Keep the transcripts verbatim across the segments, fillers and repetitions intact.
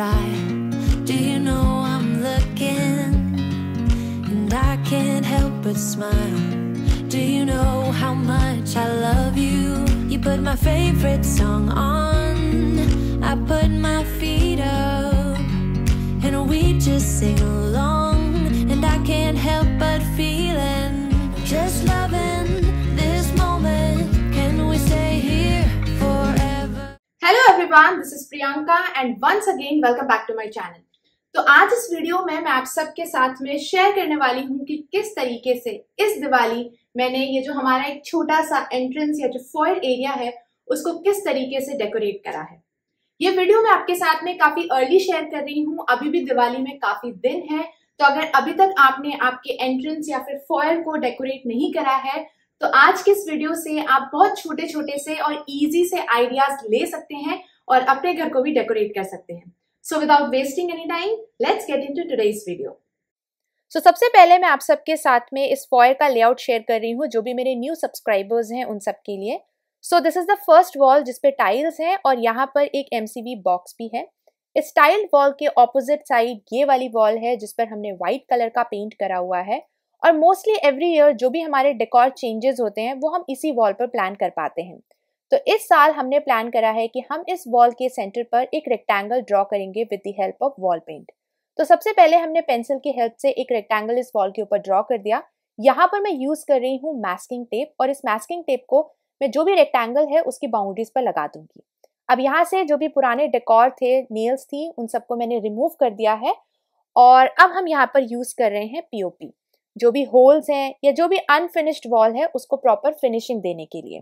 by. Do you know I'm looking, and I can't help but smile. Do you know how much I love you? You put my favorite song on, I put my feet up, and we just sing along, and I can't help but feeling, just loving this moment. Can we stay here forever? Hello everyone, this is Priyanka and once again welcome back to my channel. तो आज इस video में मैं आप सबके साथ में share करने वाली हूँ कि किस तरीके से इस दिवाली मैंने ये जो हमारा एक छोटा सा एंट्रेंस या जो फॉयर एरिया है उसको किस तरीके से डेकोरेट करा है। ये वीडियो मैं आपके साथ में काफी अर्ली शेयर कर रही हूँ, अभी भी दिवाली में काफी दिन है, तो अगर अभी तक आपने आपके एंट्रेंस या फिर फॉयर को डेकोरेट नहीं करा है तो आज के इस वीडियो से आप बहुत छोटे छोटे से और इजी से आइडियाज ले सकते हैं और अपने घर को भी डेकोरेट कर सकते हैं। So without wasting any time, let's get into today's video. So सबसे पहले मैं आप सबके साथ में इस फॉयर का लेआउट शेयर कर रही हूँ जो भी मेरे न्यू सब्सक्राइबर्स हैं उन सब के लिए। So this is the first wall जिस पे टाइल्स हैं और यहाँ पर एक M C V बॉक्स भी है। इस टाइल्ड वॉल के ऑपोजिट साइड ये वाली वॉल है जिस पर हमने व्हाइट कलर का पेंट करा हुआ है और मोस्टली एवरी ईयर जो भी हमारे डेकोर चेंजेस होते हैं वो हम इसी वॉल पर प्लान कर पाते हैं। तो इस साल हमने प्लान करा है कि हम इस वॉल के सेंटर पर एक रेक्टेंगल ड्रॉ करेंगे with the help of wall paint. तो सबसे पहले हमने पेंसिल की हेल्प से एक रेक्टेंगल इस वॉल के ऊपर ड्रॉ कर दिया। यहाँ पर मैं यूज कर रही हूँ मैस्किंग टेप और इस मैस्किंग टेप को मैं जो भी रेक्टेंगल है उसकी बाउंड्रीज पर लगा दूंगी। अब यहाँ से जो भी पुराने डेकोर थे, नेल्स थी, उन सबको मैंने रिमूव कर दिया है और अब हम यहाँ पर यूज कर रहे हैं पीओपी। जो भी होल्स हैं या जो भी अनफिनिश्ड वॉल है उसको प्रॉपर फिनिशिंग देने के लिए।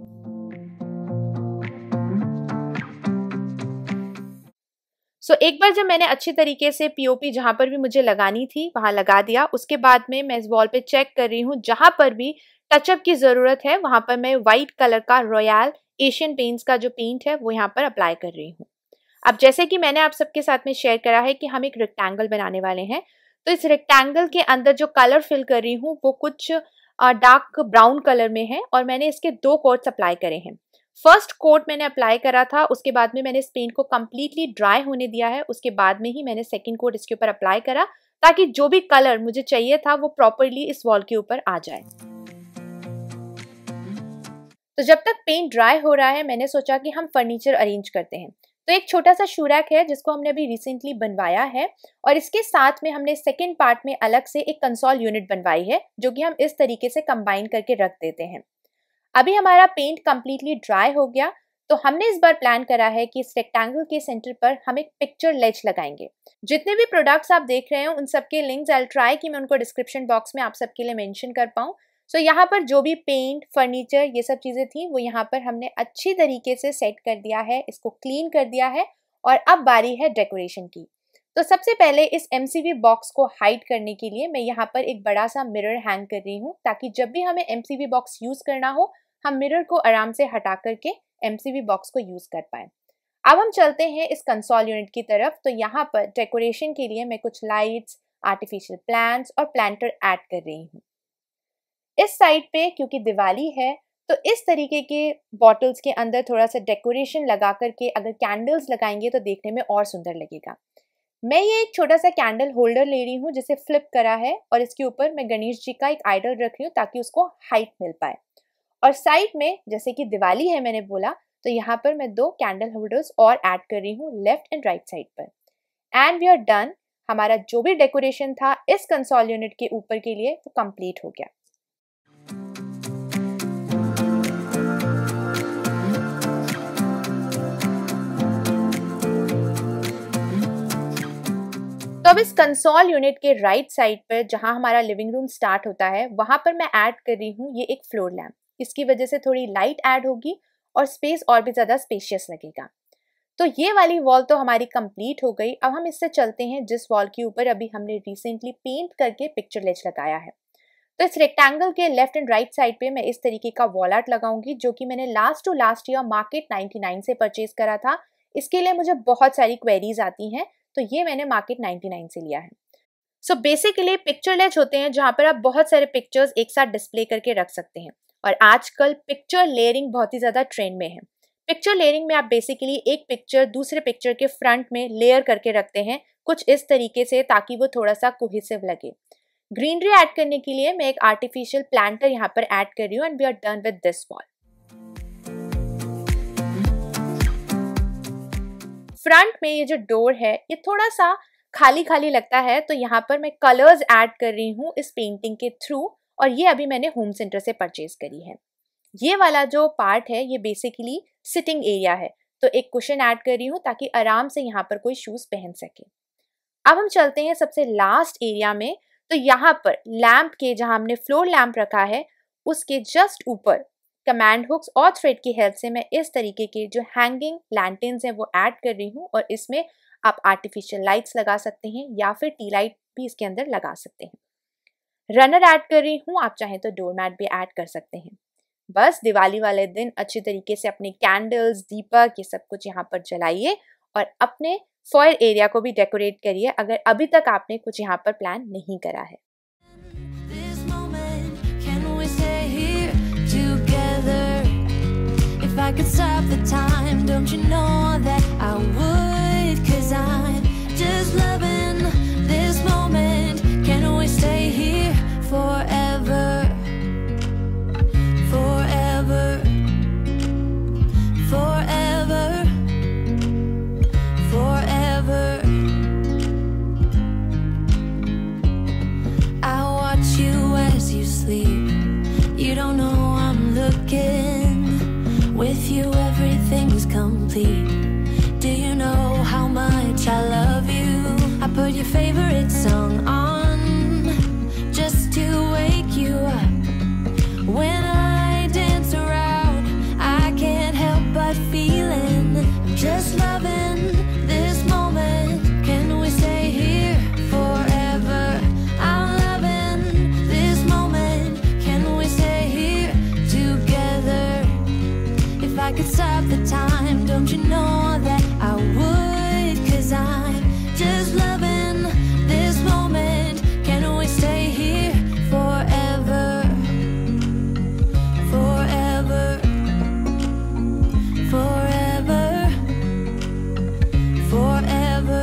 सो so, एक बार जब मैंने अच्छी तरीके से पीओपी जहां पर भी मुझे लगानी थी वहां लगा दिया, उसके बाद में मैं इस वॉल पे चेक कर रही हूँ जहां पर भी टचअप की जरूरत है वहां पर मैं व्हाइट कलर का रॉयल एशियन पेंट्स का जो पेंट है वो यहाँ पर अप्लाई कर रही हूँ। अब जैसे कि मैंने आप सबके साथ में शेयर करा है कि हम एक रेक्टेंगल बनाने वाले हैं, तो इस रेक्टेंगल के अंदर जो कलर फिल कर रही हूँ वो कुछ डार्क ब्राउन कलर में है और मैंने इसके दो कोट्स अप्लाई करे हैं। फर्स्ट कोट मैंने अप्लाई करा था, उसके बाद में मैंने इस पेंट को कम्प्लीटली ड्राई होने दिया है, उसके बाद में ही मैंने सेकंड कोट इसके ऊपर अप्लाई करा ताकि जो भी कलर मुझे चाहिए था वो प्रॉपरली इस वॉल के ऊपर आ जाए। तो जब तक पेंट ड्राई हो रहा है मैंने सोचा कि हम फर्नीचर अरेंज करते हैं। तो एक छोटा सा शू रैक है जिसको हमने अभी रिसेंटली बनवाया है और इसके साथ में हमने सेकेंड पार्ट में अलग से एक कंसोल यूनिट बनवाई है जो कि हम इस तरीके से कंबाइन करके रख देते हैं। अभी हमारा पेंट कंप्लीटली ड्राई हो गया तो हमने इस बार प्लान करा है कि इस रेक्टेंगल के सेंटर पर हम एक पिक्चर लेज लगाएंगे। जितने भी प्रोडक्ट्स आप देख रहे हैं उन सबके लिंक्स आई विल ट्राई कि मैं उनको डिस्क्रिप्शन बॉक्स में आप सबके लिए मेंशन कर पाऊँ। सो so, यहाँ पर जो भी पेंट, फर्नीचर, ये सब चीज़ें थी वो यहाँ पर हमने अच्छी तरीके से सेट कर दिया है, इसको क्लीन कर दिया है और अब बारी है डेकोरेशन की। तो सबसे पहले इस M C V बॉक्स को हाइड करने के लिए मैं यहाँ पर एक बड़ा सा मिरर हैंग कर रही हूँ ताकि जब भी हमें M C V box use करना हो हम मिरर को आराम से हटा करके M C V बॉक्स को यूज कर पाए। अब हम चलते हैं इस कंसोल यूनिट की तरफ। तो यहाँ पर डेकोरेशन के लिए मैं कुछ लाइट्स, आर्टिफिशियल प्लांट्स और प्लांटर ऐड कर रही हूँ। इस साइड पे क्योंकि दिवाली है तो इस तरीके के बॉटल्स के अंदर थोड़ा सा डेकोरेशन लगा करके अगर कैंडल्स लगाएंगे तो देखने में और सुंदर लगेगा। मैं ये एक छोटा सा कैंडल होल्डर ले रही हूँ जिसे फ्लिप करा है और इसके ऊपर मैं गणेश जी का एक आइडल रख रही हूँ ताकि उसको हाइट मिल पाए। और साइड में जैसे कि दिवाली है मैंने बोला तो यहाँ पर मैं दो कैंडल होल्डर्स और ऐड कर रही हूँ लेफ्ट एंड राइट साइड पर। And we are done. हमारा जो भी डेकोरेशन था इस कंसोल यूनिट के ऊपर के लिए वो कंप्लीट हो गया। तो अब इस कंसोल यूनिट के राइट साइड पर जहां हमारा लिविंग रूम स्टार्ट होता है वहां पर मैं ऐड कर रही हूँ ये एक फ्लोर लैम्प। इसकी वजह से थोड़ी लाइट ऐड होगी और स्पेस और भी ज़्यादा स्पेशियस लगेगा। तो ये वाली वॉल तो हमारी कंप्लीट हो गई। अब हम इससे चलते हैं जिस वॉल के ऊपर अभी हमने रिसेंटली पेंट करके पिक्चर लेज लगाया है। तो इस रेक्टेंगल के लेफ्ट एंड राइट साइड पे मैं इस तरीके का वॉल आर्ट लगाऊंगी जो कि मैंने last to last year market ninety nine से परचेज करा था। इसके लिए मुझे बहुत सारी क्वेरीज आती हैं तो ये मैंने मार्केट नाइन्टी नाइन से लिया है। सो बेसिकली पिक्चर लेज होते हैं जहाँ पर आप बहुत सारे पिक्चर्स एक साथ डिस्प्ले करके रख सकते हैं और आजकल पिक्चर लेयरिंग बहुत ही ज़्यादा ट्रेंड में है। पिक्चर लेयरिंग में आप बेसिकली एक पिक्चर दूसरे पिक्चर के फ्रंट में लेयर करके रखते हैं कुछ इस तरीके से, ताकि वो थोड़ा सा कोहेसिव लगे। ग्रीनरी ऐड करने के लिए मैं एक आर्टिफिशियल प्लांटर यहाँ पर ऐड कर रही हूँ and we are done with this wall. Front में ये जो डोर है ये थोड़ा सा खाली खाली लगता है, तो यहाँ पर मैं कलर्स ऐड कर रही हूँ इस पेंटिंग के थ्रू, और ये अभी मैंने होम सेंटर से परचेज करी है। ये वाला जो पार्ट है ये बेसिकली सिटिंग एरिया है, तो एक कुशन ऐड कर रही हूँ ताकि आराम से यहाँ पर कोई शूज पहन सके। अब हम चलते हैं सबसे लास्ट एरिया में। तो यहाँ पर लैंप के, जहाँ हमने फ्लोर लैंप रखा है उसके जस्ट ऊपर कमांड हुक्स और थ्रेड की हेल्प से मैं इस तरीके के जो हैंगिंग लैंटर्न्स हैं वो ऐड कर रही हूँ, और इसमें आप आर्टिफिशियल लाइट्स लगा सकते हैं या फिर टी लाइट भी इसके अंदर लगा सकते हैं। रनर ऐड कर रही हूँ, आप चाहें तो डोरमैट भी ऐड कर सकते हैं। बस दिवाली वाले दिन अच्छी तरीके से अपने कैंडल्स, दीपक, ये सब कुछ यहाँ पर जलाइए और अपने फॉयर एरिया को भी डेकोरेट करिए, अगर अभी तक आपने कुछ यहाँ पर प्लान नहीं करा है। If I could stop the time, don't you know that I would? 'Cause I'm just loving this moment. Can we stay here forever? Forever. Forever. Forever. I watch you as you sleep. You don't know I'm looking. With you everything's complete. Do you know how much I love you? I put your favorite song on just to wake you up. When I dance around, I can't help but feeling I'm just loving this moment. Can we stay here forever? I'm loving this moment. Can we stay here together? If I could stop the time, don't you know that I would? 'Cause I'm just loving this moment. Can we stay here forever? Forever. Forever. Forever.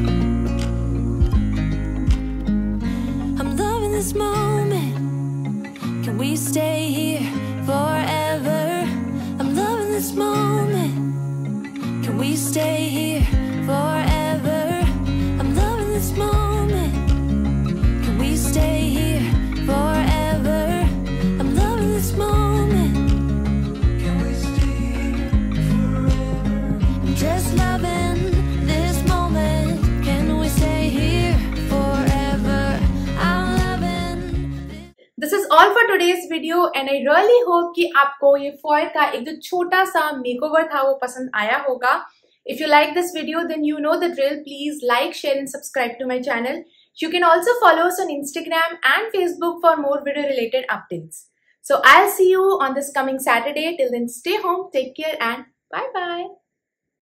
I'm loving this moment. Can we stay here forever? This moment, can we stay here forever? I'm loving this moment. Can we stay here forever? I'm loving this moment. Can we stay here forever? I'm just loving this moment. Can we stay here forever? I'm loving this. This is all for today's video and I really hope कि आपको ये foyer का एक जो छोटा सा makeover था वो पसंद आया होगा। If you like this video, then you know the drill. Please like, share and subscribe to my channel. You can also follow us on Instagram and Facebook for more video related updates. So I'll see you on this coming Saturday. Till then, stay home, take care and bye bye.